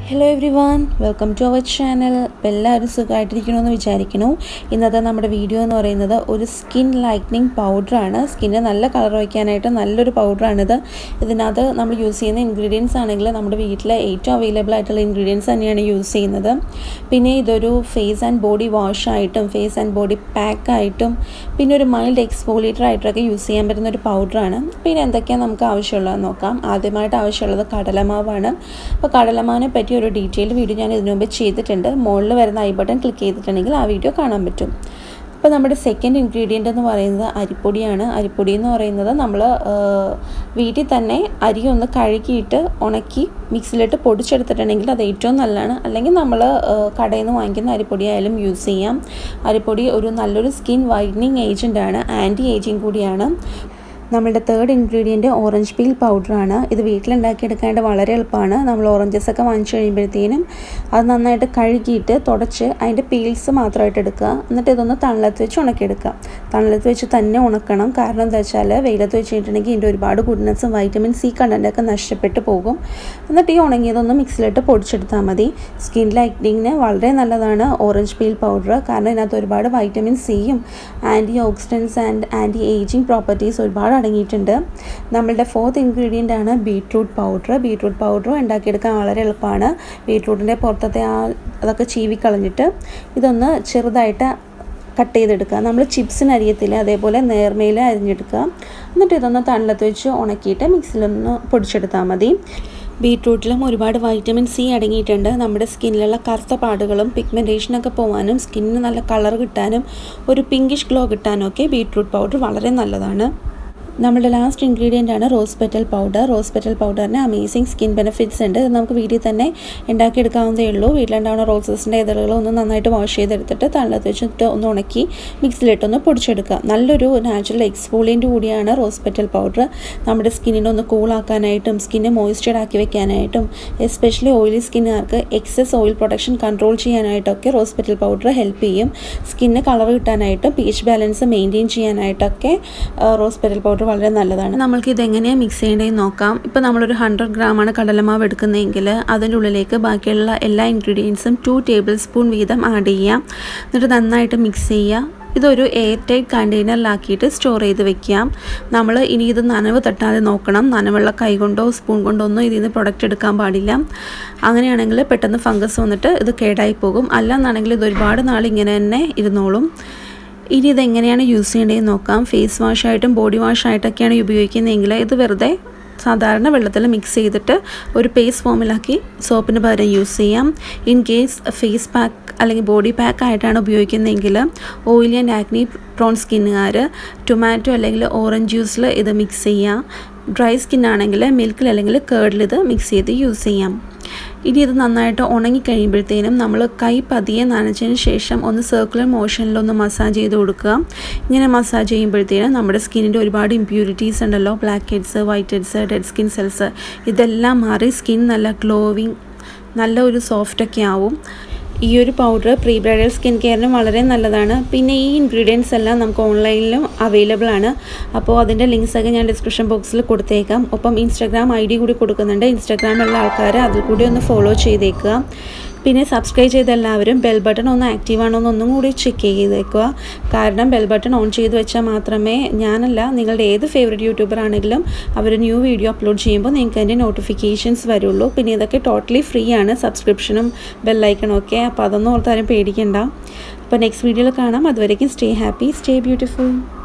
Hello everyone, welcome to our channel. എല്ലാവരും സുഖമായിട്ടിരിക്കണമെന്ന് വിചാരിക്കുന്നു. ഇന്നത്തെ നമ്മുടെ വീഡിയോ എന്ന് പറയുന്നത് ഒരു സ്കിൻ ലൈറ്റനിങ് പൗഡറാണ്. സ്കിന്നിന് നല്ല കളർ വയ്ക്കാനായിട്ട് നല്ലൊരു പൗഡറാണിത്. ഇതിനകത്ത് നമ്മൾ യൂസ് ചെയ്യുന്ന ഇൻഗ്രീഡിയൻസ് ആണെങ്കിൽ നമ്മുടെ വീട്ടിലെ ഏറ്റവും അവൈലബിൾ ആയിട്ടുള്ള ഇൻഗ്രീഡിയൻസ് തന്നെയാണ് യൂസ് ചെയ്യുന്നത്. പിന്നെ ഇതൊരു ഫേസ് ആൻഡ് ബോഡി വാഷ് ആയിട്ടും ഫേസ് ആൻഡ് ബോഡി പാക്ക് ആയിട്ടും പിന്നെ ഒരു മൈൽഡ് എക്സ്ഫോളിയേറ്റർ ആയിട്ടൊക്കെ യൂസ് ചെയ്യാൻ പറ്റുന്ന ഒരു പൗഡറാണ്. പിന്നെ എന്തൊക്കെയാണ് നമുക്ക് ആവശ്യമുള്ളതെന്ന് നോക്കാം. ആദ്യമായിട്ട് ആവശ്യമുള്ളത് കടലമാവാണ്. അപ്പോൾ കടലമാവിനെ പറ്റി ഒരു ഡീറ്റെയിൽ വീഡിയോ ഞാൻ ഇതിനു മുമ്പ് ചെയ്തിട്ടുണ്ട്. മുകളിൽ വരുന്ന ഐ ബട്ടൺ ക്ലിക്ക് ചെയ്തിട്ടുണ്ടെങ്കിൽ ആ വീഡിയോ കാണാൻ പറ്റും. അപ്പോൾ നമ്മുടെ സെക്കൻഡ് ഇൻഗ്രീഡിയൻ്റ് എന്ന് പറയുന്നത് അരിപ്പൊടിയാണ്. അരിപ്പൊടി എന്ന് പറയുന്നത് നമ്മൾ വീട്ടിൽ തന്നെ അരി ഒന്ന് കഴുകിയിട്ട് ഉണക്കി മിക്സിയിലിട്ട് പൊടിച്ചെടുത്തിട്ടുണ്ടെങ്കിൽ അത് ഏറ്റവും നല്ലതാണ്. അല്ലെങ്കിൽ നമ്മൾ കടയിൽ നിന്ന് വാങ്ങിക്കുന്ന അരിപ്പൊടി ആയാലും യൂസ് ചെയ്യാം. അരിപ്പൊടി ഒരു നല്ലൊരു സ്കിൻ വൈറ്റനിങ് ഏജൻറ്റാണ്, ആൻറ്റി ഏജിങ് കൂടിയാണ്. നമ്മളുടെ തേർഡ് ഇൻഗ്രീഡിയൻറ്റ് ഓറഞ്ച് പീൽ പൗഡറാണ്. ഇത് വീട്ടിലുണ്ടാക്കിയെടുക്കാനായിട്ട് വളരെ എളുപ്പമാണ്. നമ്മൾ ഓറഞ്ചസൊക്കെ വാങ്ങിച്ചു കഴിയുമ്പോഴത്തേനും അത് നന്നായിട്ട് കഴുകിയിട്ട് തുടച്ച് അതിൻ്റെ പീൽസ് മാത്രമായിട്ട് എടുക്കുക. എന്നിട്ട് ഇതൊന്ന് തണലത്ത് വെച്ച് ഉണക്കിയെടുക്കുക. തണലത്ത് വെച്ച് തന്നെ ഉണക്കണം. കാരണം എന്താ വെച്ചാൽ വെയിലത്ത് വെച്ച് കഴിഞ്ഞിട്ടുണ്ടെങ്കിൽ ഇതിൻ്റെ ഒരുപാട് ഗുഡ്നസ്സും വൈറ്റമിൻ സി കണ്ടൻറ്റൊക്കെ നഷ്ടപ്പെട്ടു പോകും. എന്നിട്ട് ഈ ഉണങ്ങിയതൊന്ന് മിക്സിയിലിട്ട് പൊടിച്ചെടുത്താൽ മതി. സ്കിൻ ലൈറ്റനിങ്ങിന് വളരെ നല്ലതാണ് ഓറഞ്ച് പീൽ പൗഡർ. കാരണം ഇതിനകത്ത് ഒരുപാട് വൈറ്റമിൻ സിയും antioxidants and anti ageing properties ഒരുപാട് അടങ്ങിയിട്ടുണ്ട്. നമ്മളുടെ ഫോർത്ത് ഇൻഗ്രീഡിയൻ്റ് ആണ് ബീട്രൂട്ട് പൗഡർ. ബീട്രൂട്ട് പൗഡർ ഉണ്ടാക്കിയെടുക്കാൻ വളരെ എളുപ്പമാണ്. ബീട്രൂട്ടിൻ്റെ പുറത്തത്തെ അതൊക്കെ ചീവിക്കളഞ്ഞിട്ട് ഇതൊന്ന് ചെറുതായിട്ട് കട്ട് ചെയ്തെടുക്കുക. നമ്മൾ ചിപ്സിന് അരിയത്തില്ല, അതേപോലെ നേർമയിൽ അരിഞ്ഞെടുക്കുക. എന്നിട്ട് ഇതൊന്ന് തണലത്ത് വെച്ച് ഉണക്കിയിട്ട് മിക്സിയിലൊന്ന് പൊടിച്ചെടുത്താൽ മതി. ബീട്രൂട്ടിലും ഒരുപാട് വൈറ്റമിൻ സി അടങ്ങിയിട്ടുണ്ട്. നമ്മുടെ സ്കിന്നിലുള്ള കറുത്ത പാടുകളും പിഗ്മെൻറ്റേഷനൊക്കെ പോകാനും സ്കിന്നിന് നല്ല കളർ കിട്ടാനും ഒരു പിങ്കിഷ് ഗ്ലോ കിട്ടാനും ഒക്കെ ബീട്രൂട്ട് പൗഡർ വളരെ നല്ലതാണ്. നമ്മുടെ ലാസ്റ്റ് ഇൻഗ്രീഡിയൻ്റ് ആണ് rose petal powder. Rose petal പൗഡറിന് അമേസിങ് സ്കിൻ ബെനിഫിറ്റ്സ് ഉണ്ട്. ഇത് നമുക്ക് വീട്ടിൽ തന്നെ ഉണ്ടാക്കിയെടുക്കാവുന്നതേ ഉള്ളൂ. വീട്ടിലുണ്ടാവുന്ന റോസസിൻ്റെ ഇതളുകൾ ഒന്ന് നന്നായിട്ട് വാഷ് ചെയ്തെടുത്തിട്ട് തണലത്ത് വെച്ചിട്ട് ഒന്ന് ഉണക്കി മിക്സിയിലിട്ടൊന്ന് പൊടിച്ചെടുക്കുക. നല്ലൊരു നാച്ചുറൽ എക്സ്ഫോളിയൻ്റ് കൂടിയാണ് റോസ് പെറ്റൽ പൗഡർ. നമ്മുടെ സ്കിന്നിനെ ഒന്ന് കൂളാക്കാനായിട്ടും സ്കിന്നെ മോയ്സ്ചർഡ് ആക്കി വെക്കാനായിട്ടും എസ്പെഷ്യലി ഓയിലി സ്കിന്നുകാർക്ക് എക്സസ് ഓയിൽ പ്രൊഡക്ഷൻ കൺട്രോൾ ചെയ്യാനായിട്ടൊക്കെ റോസ് പെറ്റൽ പൗഡർ ഹെൽപ്പ് ചെയ്യും. സ്കിന്നിന് കളർ കിട്ടാനായിട്ടും പീച്ച് ബാലൻസ് മെയിൻറ്റെയിൻ ചെയ്യാനായിട്ടൊക്കെ റോസ് പെറ്റൽ പൗഡർ വളരെ നല്ലതാണ്. നമ്മൾക്ക് ഇതെങ്ങനെയാണ് മിക്സ് ചെയ്യേണ്ടതെന്ന് നോക്കാം. ഇപ്പോൾ നമ്മളൊരു 100 ഗ്രാമാണ് കടലമാവ് എടുക്കുന്നതെങ്കിൽ അതിൻ്റെ ഉള്ളിലേക്ക് ബാക്കിയുള്ള എല്ലാ ഇൻഗ്രീഡിയൻസും 2 ടേബിൾ സ്പൂൺ വീതം ആഡ് ചെയ്യാം. എന്നിട്ട് നന്നായിട്ട് മിക്സ് ചെയ്യുക. ഇതൊരു എയർ ടൈറ്റ് കണ്ടെയ്നറിലാക്കിയിട്ട് സ്റ്റോർ ചെയ്ത് വെക്കാം. നമ്മൾ ഇനി ഇത് നനവ് തട്ടാതെ നോക്കണം. നനവുള്ള കൈ കൊണ്ടോ സ്പൂൺ കൊണ്ടോ ഒന്നും ഇതിൽ നിന്ന് പ്രൊഡക്റ്റ് എടുക്കാൻ പാടില്ല. അങ്ങനെയാണെങ്കിൽ പെട്ടെന്ന് ഫംഗസ് വന്നിട്ട് ഇത് കേടായി പോകും. അല്ലാന്നാണെങ്കിൽ ഇത് ഒരുപാട് നാൾ ഇങ്ങനെ തന്നെ ഇരുന്നോളും. ഇനി ഇതെങ്ങനെയാണ് യൂസ് ചെയ്യേണ്ടതെന്ന് നോക്കാം. ഫേസ് വാഷായിട്ടും ബോഡി വാഷായിട്ടൊക്കെയാണ് ഉപയോഗിക്കുന്നതെങ്കിൽ ഇത് വെറുതെ സാധാരണ വെള്ളത്തിൽ മിക്സ് ചെയ്തിട്ട് ഒരു പേസ്റ്റ് ഫോമിലാക്കി സോപ്പിന് പകരം യൂസ് ചെയ്യാം. ഇൻ കേസ് ഫേസ് പാക്ക് അല്ലെങ്കിൽ ബോഡി പാക്ക് ആയിട്ടാണ് ഉപയോഗിക്കുന്നതെങ്കിൽ ഓയിലി ആൻഡ് ആക്നി പ്രോൺ സ്കിന്നുകാർ ടൊമാറ്റോ അല്ലെങ്കിൽ ഓറഞ്ച് ജ്യൂസിൽ ഇത് മിക്സ് ചെയ്യാം. ഡ്രൈ സ്കിന്നാണെങ്കിൽ മിൽക്കിൽ അല്ലെങ്കിൽ കേർഡിൽ ഇത് മിക്സ് ചെയ്ത് യൂസ് ചെയ്യാം. ഇനി ഇത് നന്നായിട്ട് ഉണങ്ങിക്കഴിയുമ്പോഴത്തേനും നമ്മൾ കൈ പതിയെ നനച്ചതിന് ശേഷം ഒന്ന് സർക്കുലർ മോഷനിലൊന്ന് മസാജ് ചെയ്ത് കൊടുക്കുക. ഇങ്ങനെ മസാജ് ചെയ്യുമ്പോഴത്തേനും നമ്മുടെ സ്കിന്നിൻ്റെ ഒരുപാട് ഇമ്പ്യൂരിറ്റീസ് ഉണ്ടല്ലോ, black heads, white heads, dead skin cells, ഇതെല്ലാം മാറി സ്കിൻ നല്ല ഗ്ലോവിങ് നല്ല ഒരു സോഫ്റ്റൊക്കെ ആവും. ഈ ഒരു പൗഡർ പ്രീ ബ്രൈഡൽ സ്കിൻ കെയറിനും വളരെ നല്ലതാണ്. പിന്നെ ഈ ഇൻഗ്രീഡിയൻസ് എല്ലാം നമുക്ക് ഓൺലൈനിലും അവൈലബിൾ ആണ്. അപ്പോൾ അതിൻ്റെ ലിങ്ക്സൊക്കെ ഞാൻ ഡിസ്ക്രിപ്ഷൻ ബോക്സിൽ കൊടുത്തേക്കാം. ഒപ്പം ഇൻസ്റ്റാഗ്രാം ID കൂടി കൊടുക്കുന്നുണ്ട്. ഇൻസ്റ്റാഗ്രാമിലുള്ള ആൾക്കാർ അതിൽ കൂടി ഒന്ന് ഫോളോ ചെയ്തേക്കുക. പിന്നെ സബ്സ്ക്രൈബ് ചെയ്ത എല്ലാവരും ബെൽ ബട്ടൺ ഒന്ന് ആക്റ്റീവ് ആണോ എന്നൊന്നും കൂടി ചെക്ക് ചെയ്തേക്കുക. കാരണം ബെൽ ബട്ടൺ ഓൺ ചെയ്ത് വെച്ചാൽ മാത്രമേ ഞാനല്ല നിങ്ങളുടെ ഏത് ഫേവറേറ്റ് യൂട്യൂബർ ആണെങ്കിലും അവർ ന്യൂ വീഡിയോ അപ്ലോഡ് ചെയ്യുമ്പോൾ നിങ്ങൾക്ക് അതിൻ്റെ നോട്ടിഫിക്കേഷൻസ് വരുള്ളൂ. പിന്നെ ഇതൊക്കെ ടോട്ടലി ഫ്രീ ആണ്, സബ്സ്ക്രിപ്ഷനും ബെല്ലൈക്കണും ഒക്കെ. അപ്പോൾ അതൊന്നും ഓർത്താരും പേടിക്കണ്ട. അപ്പോൾ നെക്സ്റ്റ് വീഡിയോയിൽ കാണാം. അതുവരേക്കും സ്റ്റേ ഹാപ്പി, സ്റ്റേ ബ്യൂട്ടിഫുൾ.